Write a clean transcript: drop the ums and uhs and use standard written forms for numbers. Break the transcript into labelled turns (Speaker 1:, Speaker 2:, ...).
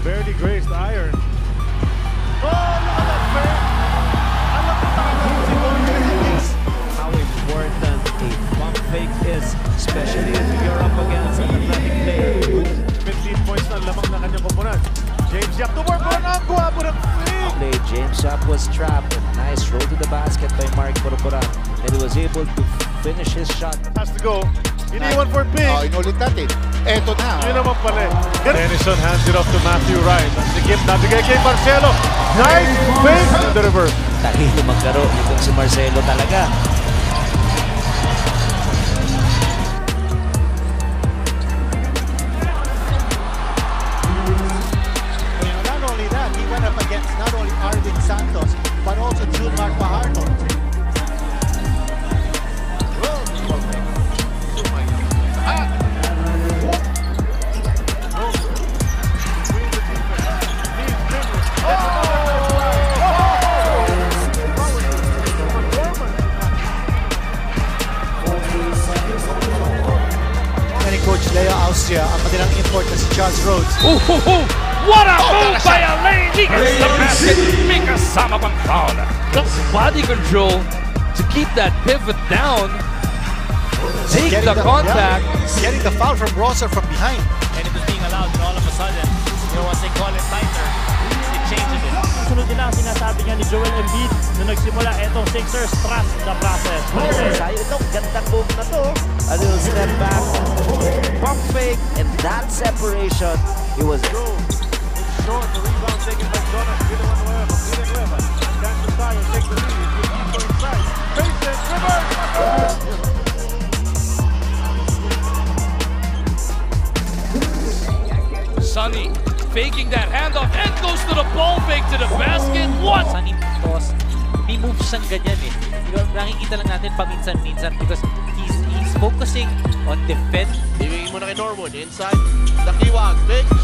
Speaker 1: Barely grazed iron. Oh, look at that fake!
Speaker 2: How important a pump fake is, especially if you're up against an athletic player.
Speaker 1: 15 points na lamang na kanyang komponan. James Yap to work on ang guwapo ng fake!
Speaker 2: James Yap was trapped. Nice roll to the basket by Mark Purpuran, and he was able to finish his shot.
Speaker 1: Has to go. Iniwan for big.
Speaker 3: Inulit natin. Eto na.
Speaker 1: Yun naman pala. Denison hands it off to Matthew Wright. Ang sigip nabigay kay Marcelo. Nice fake in the reverse.
Speaker 2: Talino maglaro itong si Marcelo talaga.
Speaker 3: Not only that, he went up against not only Arvin Santos, but also Mark Fajardo. Coach Leo Austria, ang kanilang import na si Charles Rhodes.
Speaker 4: What a move by Alain! He gets the basket, may kasama pang foul. The body control to keep that pivot down, take the contact.
Speaker 3: Yeah. Getting the foul from Rosser from behind.
Speaker 5: And it was being allowed, and all of a sudden, once they call it tighter, it changes it.
Speaker 6: Sunod nila ang sinasabi niya ni Joel Embiid nung nagsimula itong Sixers, trust the process.
Speaker 2: Sa'yo ito, gandang move na to. A little step back, pump fake, and that separation, it was
Speaker 1: Short, the rebound taken by Jonas Villanueva. Dance Tayo take the lead. Keep inside. Face it, reverse.
Speaker 4: Sonny faking that handoff and goes to the ball fake to the basket. What?
Speaker 7: Sonny toss, may moves siyang ganyan eh. Nakikita lang natin paminsan-minsan because he's focusing on defense.
Speaker 5: Ibigay mo na kay Norwood inside. Dakiwag, big